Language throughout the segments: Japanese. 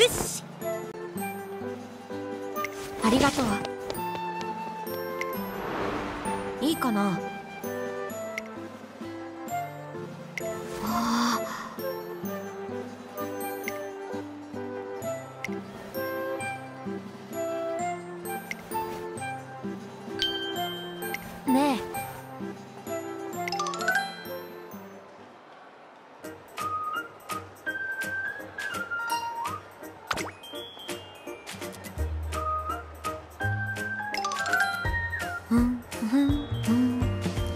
よし。ありがとう。いいかな。ああ。ねえ。うんうんうん。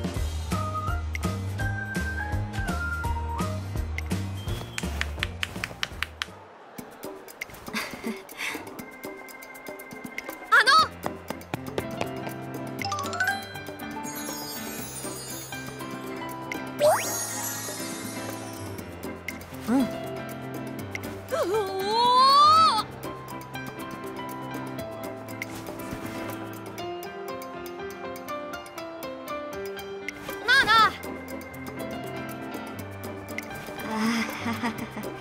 うん。おお。なあなあ。あははは。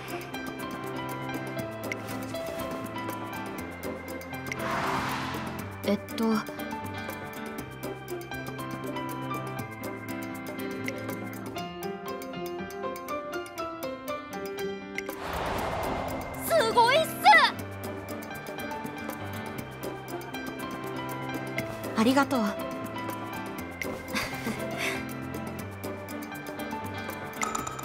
すごいっす。ありがとう。